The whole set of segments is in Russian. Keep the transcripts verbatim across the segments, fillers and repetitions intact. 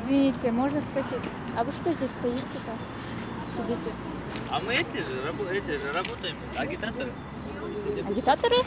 Извините, можно спросить, а вы что здесь стоите-то? Сидите? А мы эти же, рабо эти же работаем, агитаторы. Агитаторы?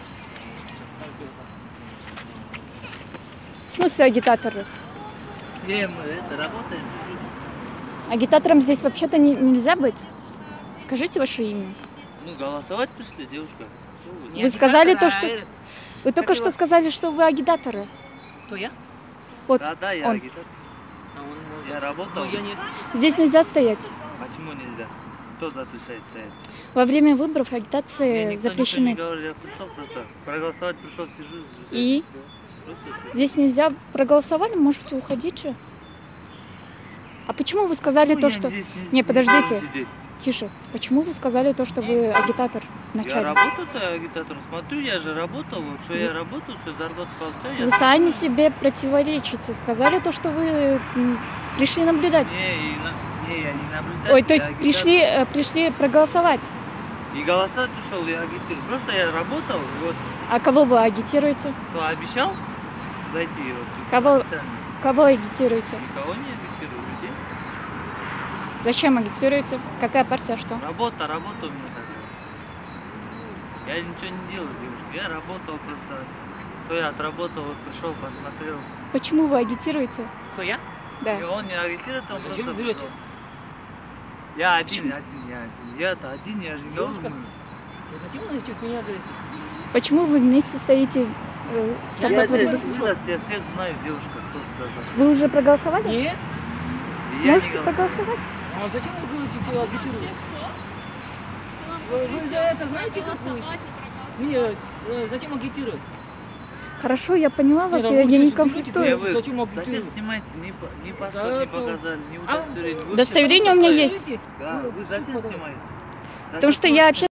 В смысле агитаторы? Не, мы это работаем. Агитатором здесь вообще-то не, нельзя быть. Скажите ваше имя. Ну, голосовать пришли, девушка. Вы, вы сказали то, что... Вы только что сказали, что вы агитаторы. Кто я? Вот Да, да, я он. агитатор. А он может... Я работал. Ну, я не... Здесь нельзя стоять. Почему нельзя? Кто запрещает стоять? Во время выборов агитации Мне никто запрещены. Не говорил, я пришел просто. Проголосовать пришел, сижу. И? Просто, Здесь нельзя. Проголосовали, можете уходить же. А почему вы сказали почему то, я что... здесь не, Не, подождите. сидеть? Тише. Почему вы сказали то, что вы агитатор вначале? Я работаю агитатором. Смотрю, я же работал. Вот что я работаю, все зарплату получаю. Вы я... сами себе противоречите. Сказали то, что вы м, пришли наблюдать. Не, и на... не, я не наблюдаю. Ой, то есть пришли, э, пришли проголосовать. И голосовать пришел, я агитирую. Просто я работал, вот, А кого вы агитируете? кто обещал зайти, вот, Кого? официально. Кого агитируете? Никого не агитирую, людей. Зачем агитируете? Какая партия, что? Работа, работа у меня такая. Я ничего не делаю, девушка. Я работал просто. Что я отработал, вот пришел, посмотрел. Почему вы агитируете? Кто я? Да. И он не агитирует, он Зачем просто вы берете? пришел. Я один, один, я один. Я-то один, я же не говорю. Девушка? Вы зачем насчет меня говорите? Почему вы вместе стоите? Э, с Я тобой Я вот здесь здесь? вырос, я всех знаю, девушка, кто сюда зашел. Вы уже проголосовали? Нет. И я Можете не говорю. проголосовать? А зачем вы говорите, что я агитирую? Вы, вы за это знаете, как будете? Мне э, зачем агитировать? Хорошо, я поняла вас, Нет, а я, вы я не здесь берете, конфликтую. Не, Нет, вы зачем зачем агитируете? снимаете? Ни, по- ни паспорт За не это- показали, ни А, удостоверение. Вы Удостоверение у меня Что есть. говорите? Да, Вы- вы зачем что снимаете? Потому что я вообще